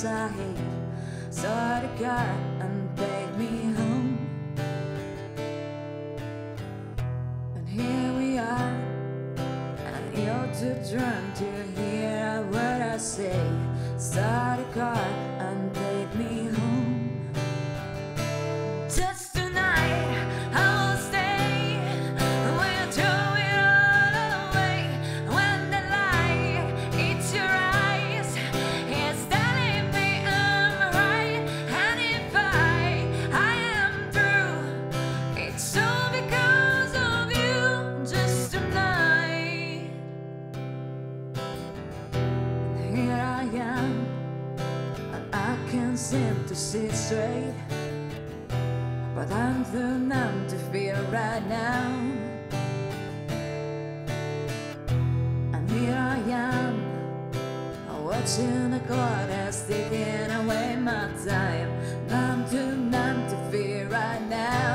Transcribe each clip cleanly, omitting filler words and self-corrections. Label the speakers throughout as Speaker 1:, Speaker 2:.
Speaker 1: things I hate. So I got and take me home. And here we are, and you're too drunk to hear what I say. Start a car and take me home. Just tonight I will stay, and we'll throw it all away. When the light hits your eyes, it's telling me I'm right. And if I am through, it's all because of you. Just tonight. And here I am, and I can't seem to see straight, but I'm too numb to feel right now. And here I am, watching the clock that's ticking away my time. And I'm too numb to feel right now.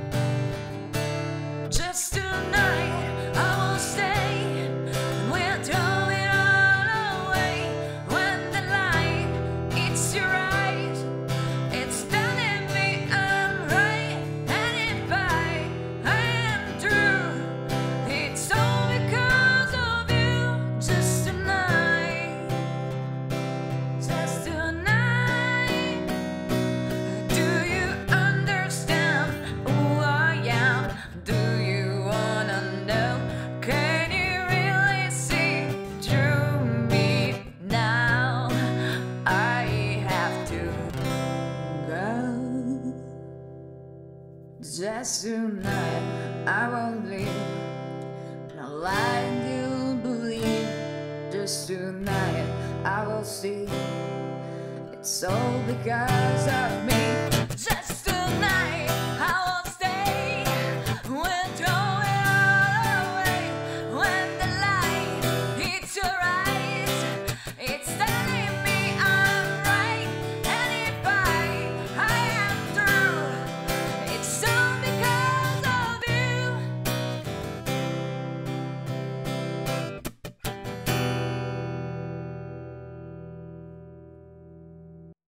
Speaker 1: Just tonight I will stay, and we'll throw it all away. When the light hits your eyes, it's telling me I'm right. And if I am through, it's all because of you. Just tonight, just tonight. Do you understand who I am? Do you wanna know? Can you really see through me now? I have to go. Just tonight I won't leave, no lie you'll believe. Just tonight I will see, it's all because of me.